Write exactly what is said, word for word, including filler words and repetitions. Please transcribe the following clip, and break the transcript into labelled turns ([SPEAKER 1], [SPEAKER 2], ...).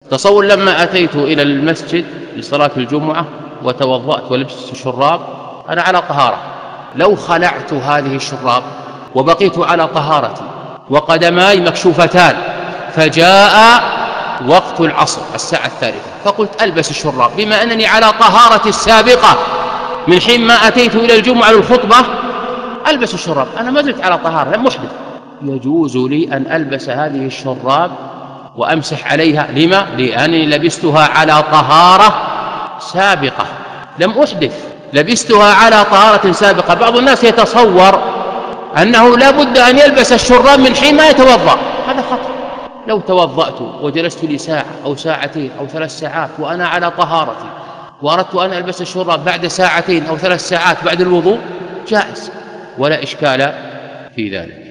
[SPEAKER 1] تصور لما أتيت إلى المسجد لصلاة الجمعة وتوضأت ولبست الشراب أنا على طهارة، لو خلعت هذه الشراب وبقيت على طهارتي وقدماي مكشوفتان فجاء وقت العصر الساعة الثالثة فقلت ألبس الشراب بما أنني على طهارة السابقة من حين ما أتيت إلى الجمعة للخطبة، ألبس الشراب، أنا ما زلت على طهارة لم أحدث، يجوز لي أن ألبس هذه الشراب وأمسح عليها. لما؟ لأنني لبستها على طهارة سابقة لم أحدث، لبستها على طهارة سابقة. بعض الناس يتصور أنه لا بد أن يلبس الشراب من حين ما يتوضأ، هذا خطأ. لو توضأت وجلست لي ساعة أو ساعتين أو ثلاث ساعات وأنا على طهارتي وأردت أن ألبس الشراب بعد ساعتين أو ثلاث ساعات بعد الوضوء جائز ولا إشكال في ذلك.